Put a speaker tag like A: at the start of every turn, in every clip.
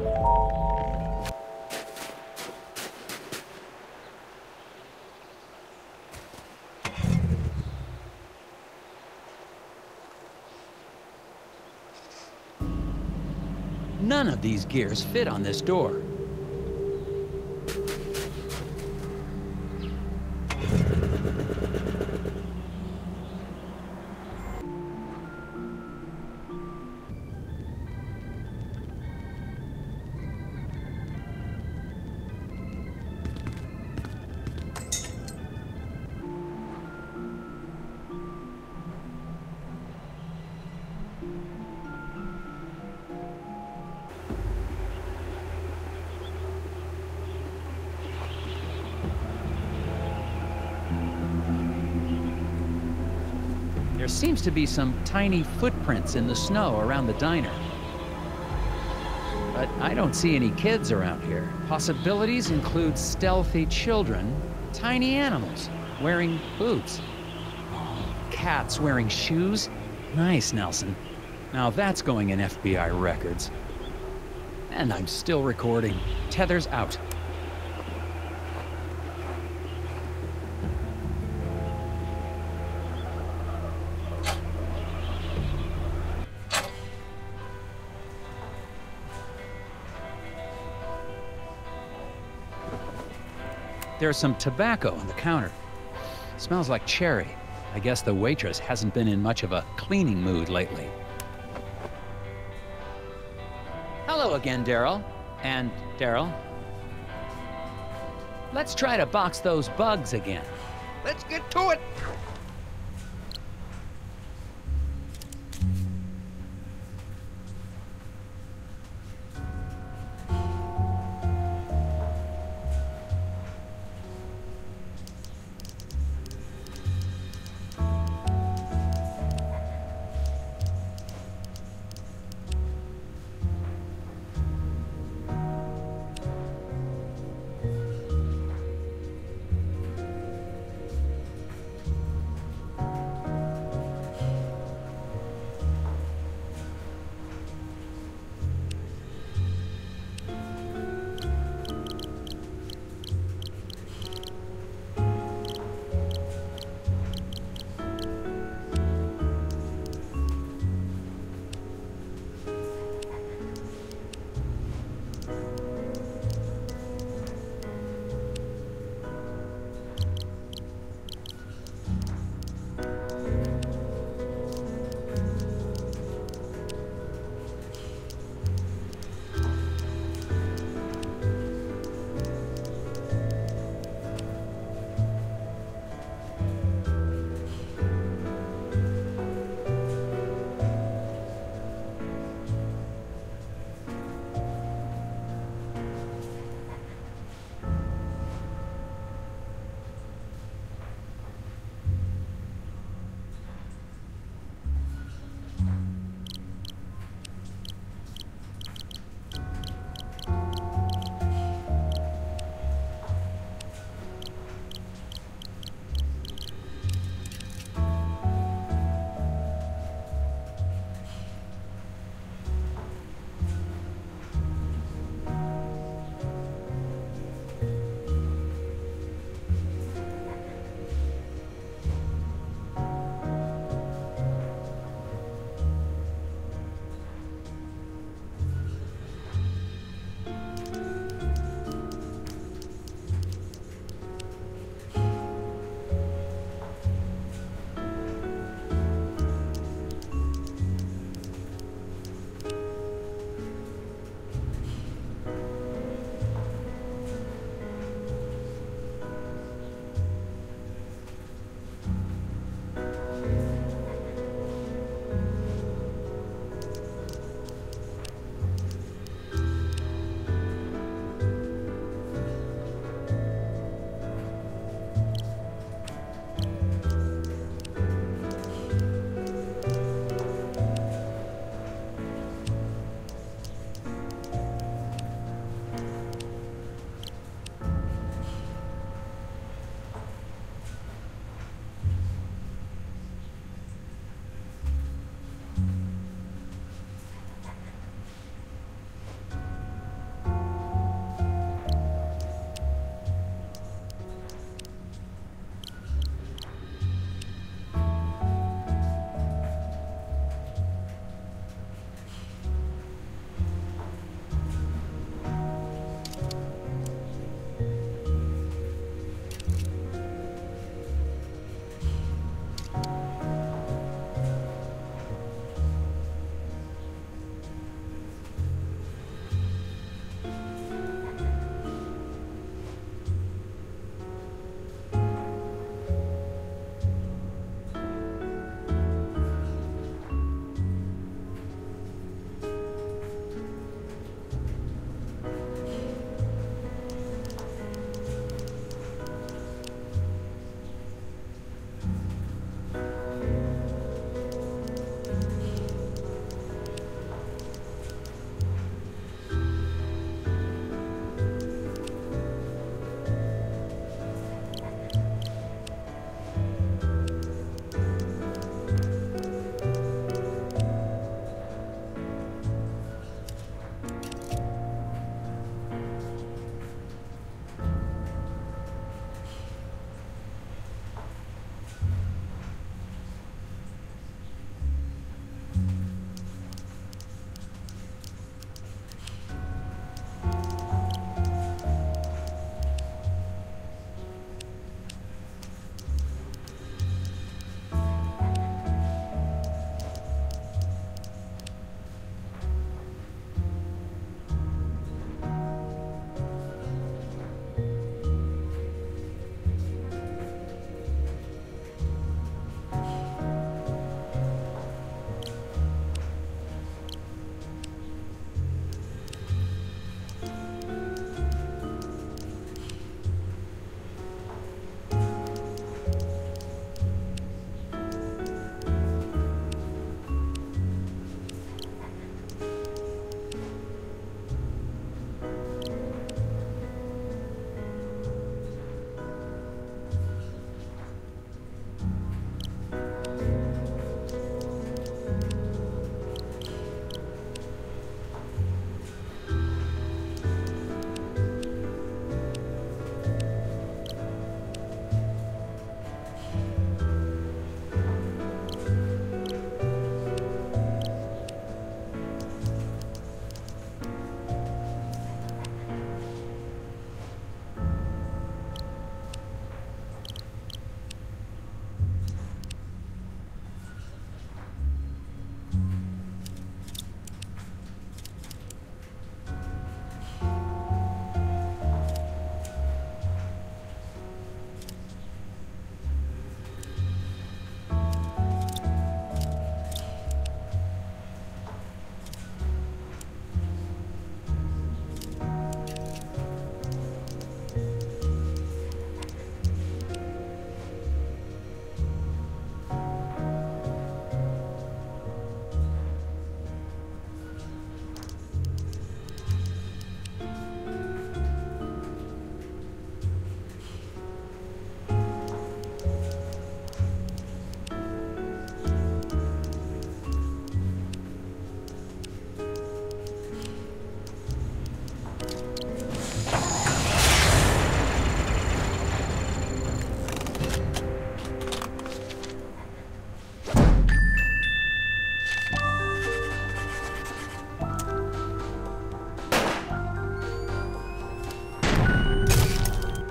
A: None of these gears fit on this door. There seems to be some tiny footprints in the snow around the diner. But I don't see any kids around here. Possibilities include stealthy children, tiny animals wearing boots. Oh, cats wearing shoes? Nice, Nelson. Now that's going in FBI records. And I'm still recording. Tether's out. There's some tobacco on the counter. Smells like cherry. I guess the waitress hasn't been in much of a cleaning mood lately. Hello again, Daryl. And Daryl. Let's try to box those bugs again.
B: Let's get to it!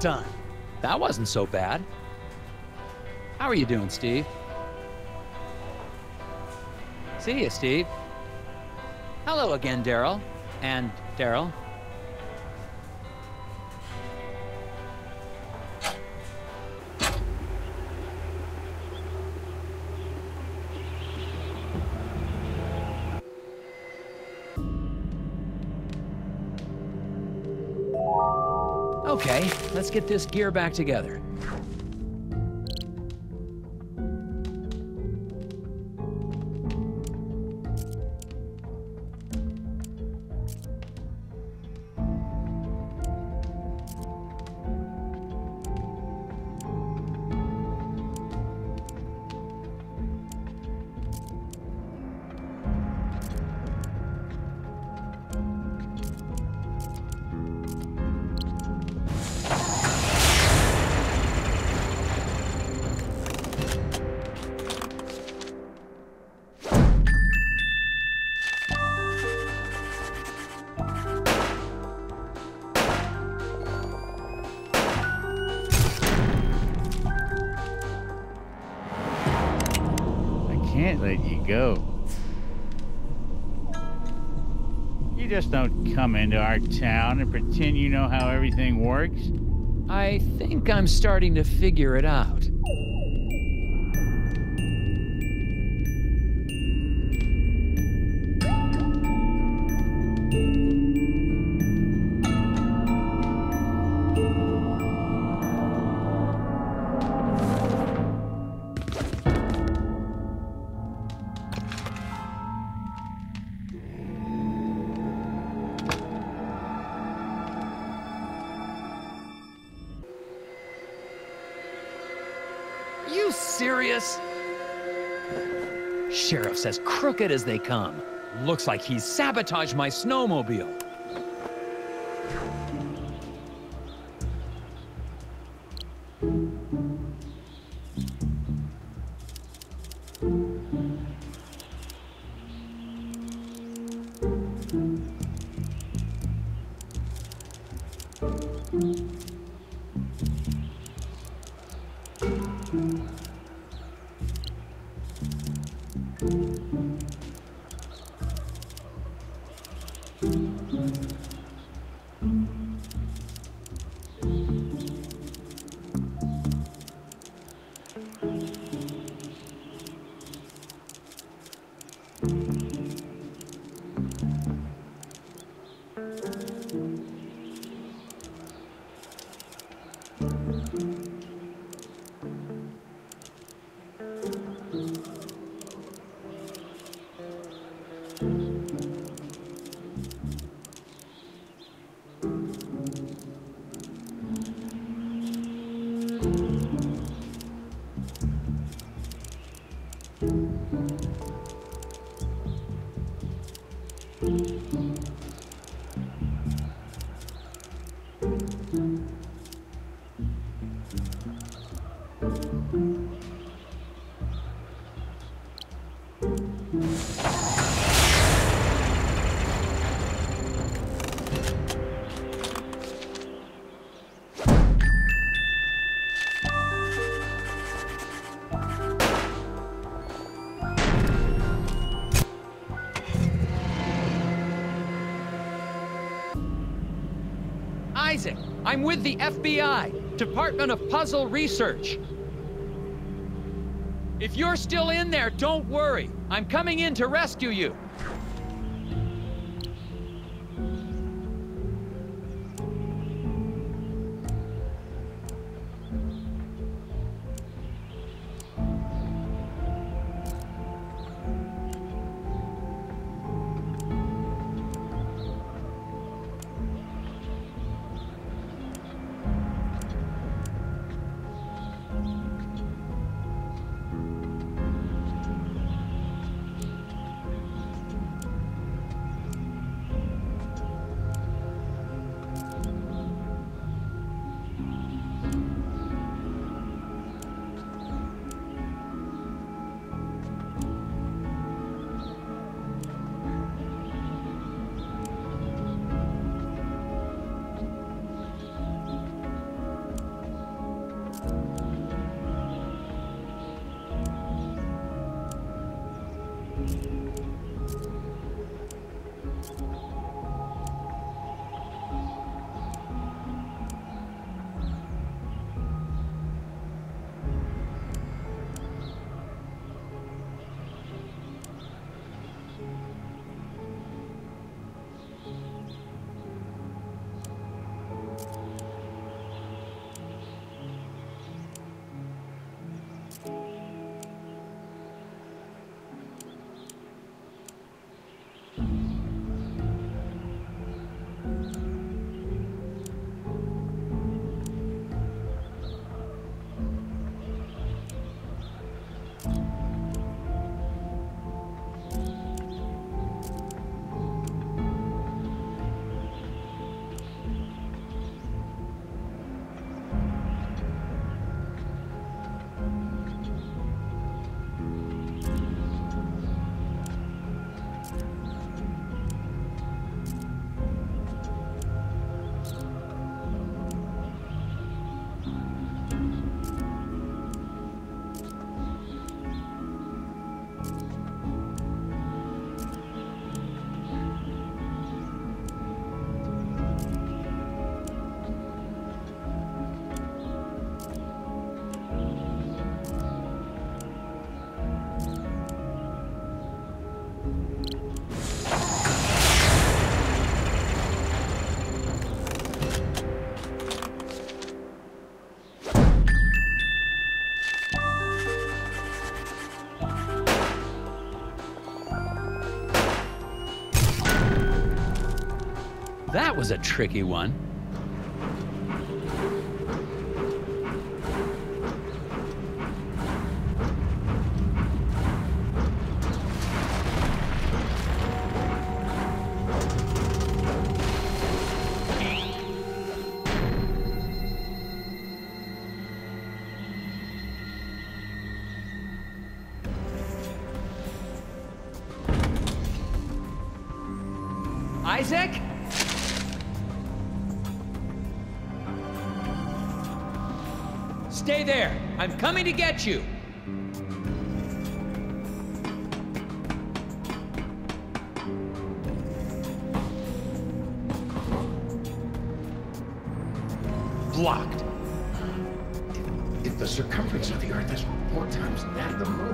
A: done. That wasn't so bad. How are you doing, Steve? See you, Steve. Hello again, Daryl. And Daryl. Okay, let's get this gear back together.
B: Can't let you go. You just don't come into our town and pretend you know how everything works.
A: I think I'm starting to figure it out. You serious? Sheriff's as crooked as they come. Looks like he's sabotaged my snowmobile. Isaac, I'm with the FBI, Department of Puzzle Research. If you're still in there, don't worry. I'm coming in to rescue you. That was a tricky one. Isaac? Stay there. I'm coming to get you. Blocked.
C: If the circumference of the Earth is 4 times that of the Moon.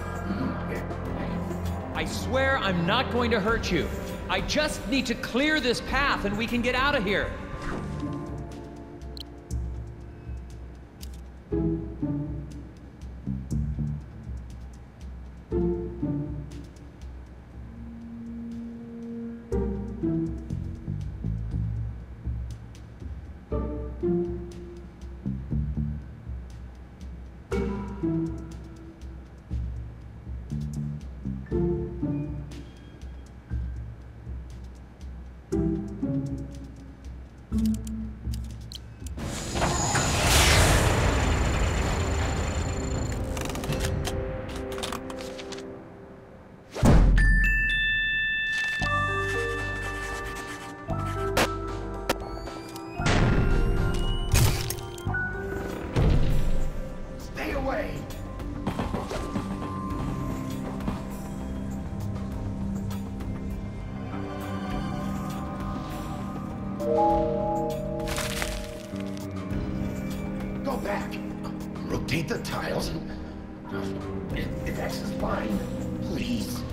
A: I swear I'm not going to hurt you. I just need to clear this path and we can get out of here.
C: Stay away! Go back. Rotate the tiles and... If X is fine, please.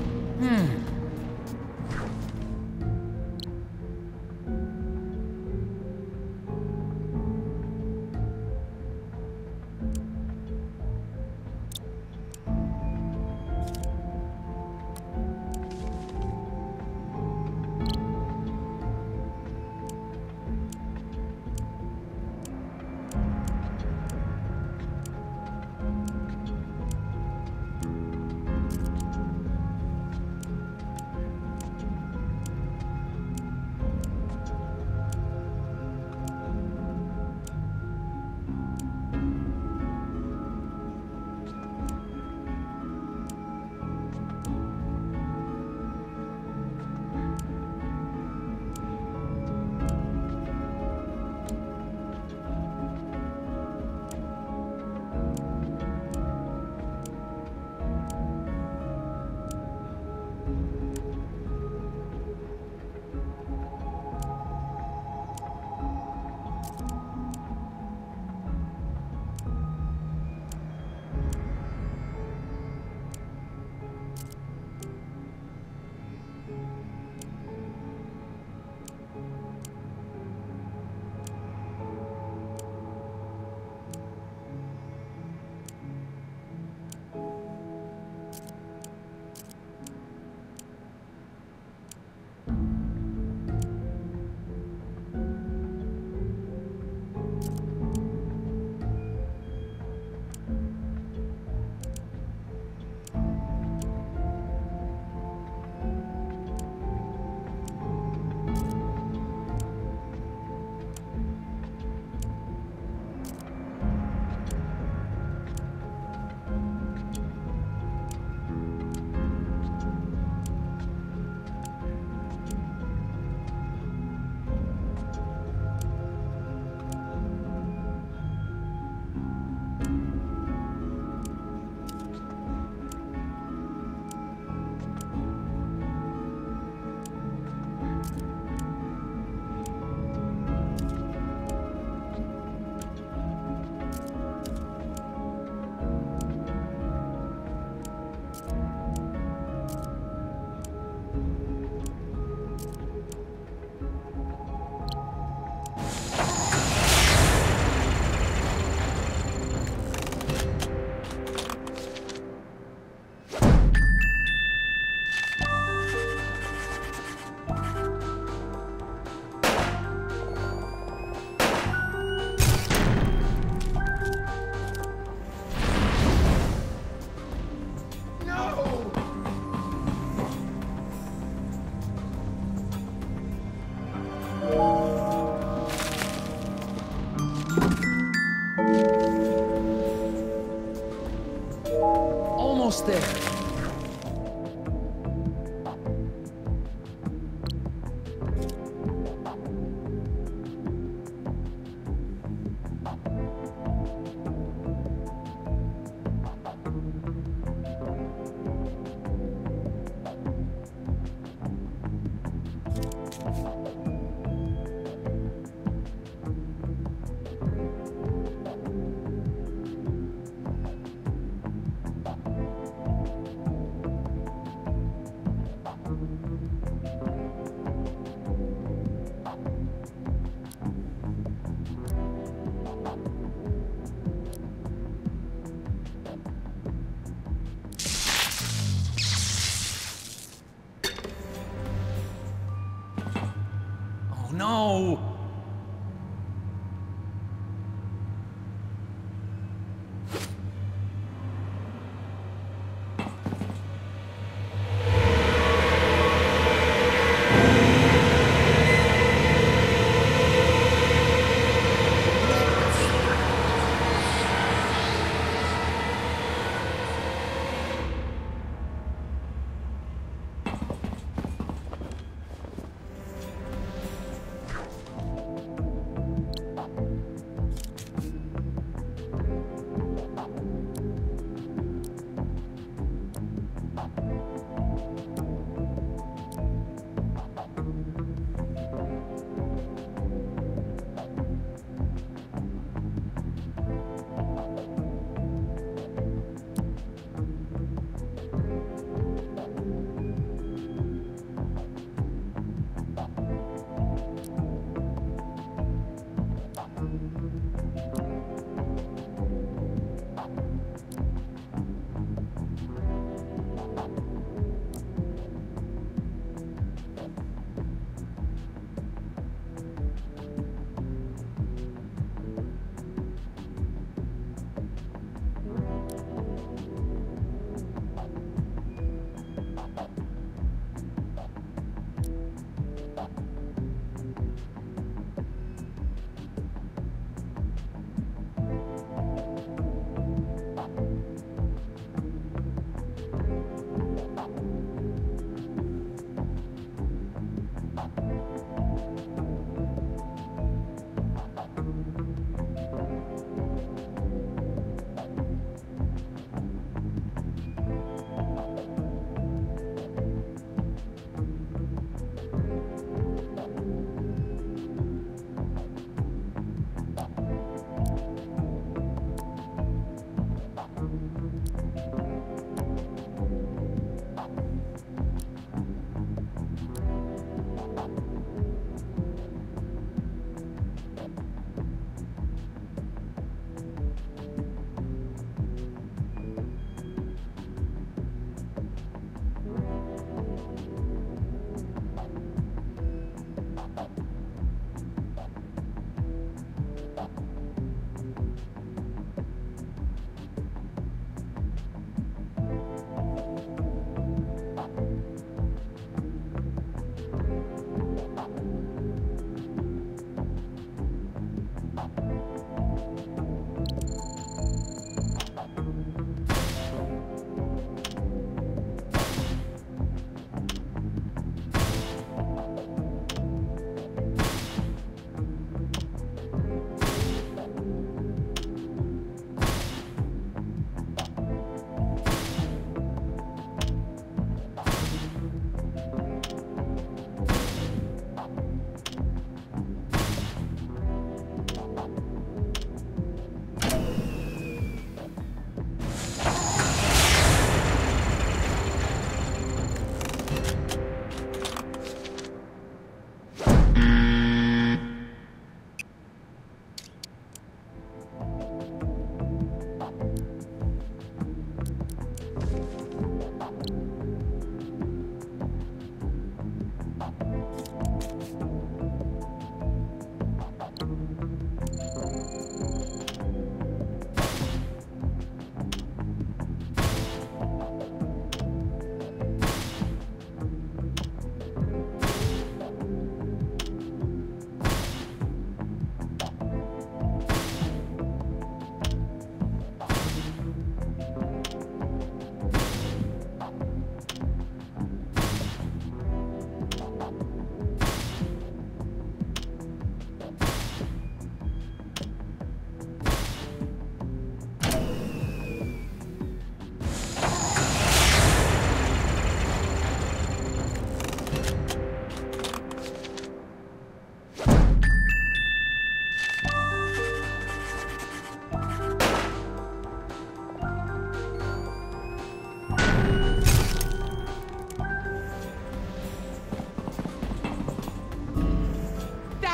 A: Oh no!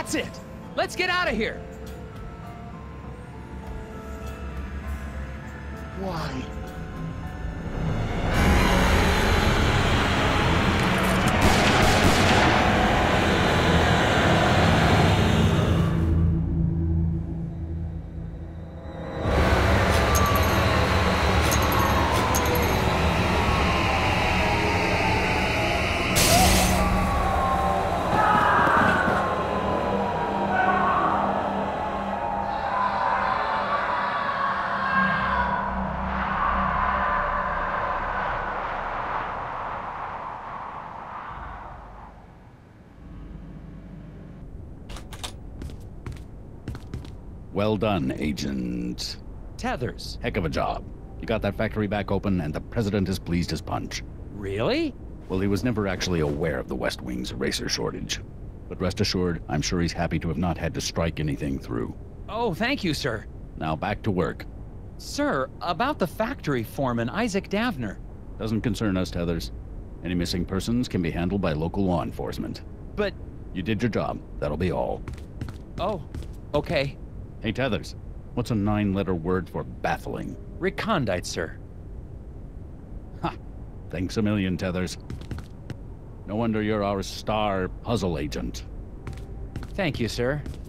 A: That's it! Let's get out of here!
C: Why?
D: Well done, Agent.
A: Tethers.
D: Heck of a job. You got that factory back open, and the president is pleased as punch.
A: Really?
D: Well, he was never actually aware of the West Wing's eraser shortage. But rest assured, I'm sure he's happy to have not had to strike anything through.
A: Oh, thank you, sir.
D: Now back to work.
A: Sir, about the factory foreman, Isaac Davner.
D: Doesn't concern us, Tethers. Any missing persons can be handled by local law enforcement.
A: But...
D: You did your job. That'll be all.
A: Oh, okay.
D: Hey, Tethers. What's a 9-letter word for baffling?
A: Recondite, sir.
D: Ha! Thanks a million, Tethers. No wonder you're our star puzzle agent.
A: Thank you, sir.